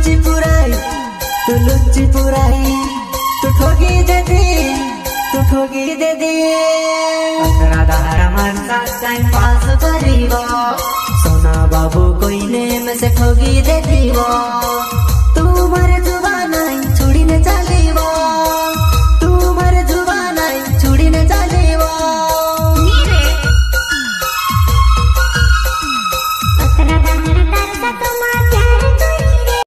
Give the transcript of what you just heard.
लुच्ची पुराई तू ठोगी दे दी राधा मानसा time pass करीबो सोना बाबू कोई ने में से ठोगी दे दी वो।